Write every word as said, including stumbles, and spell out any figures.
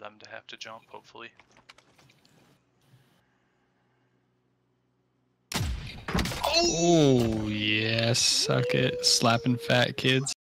them to have to jump, hopefully. Oh, yes, suck it. Slapping fat kids.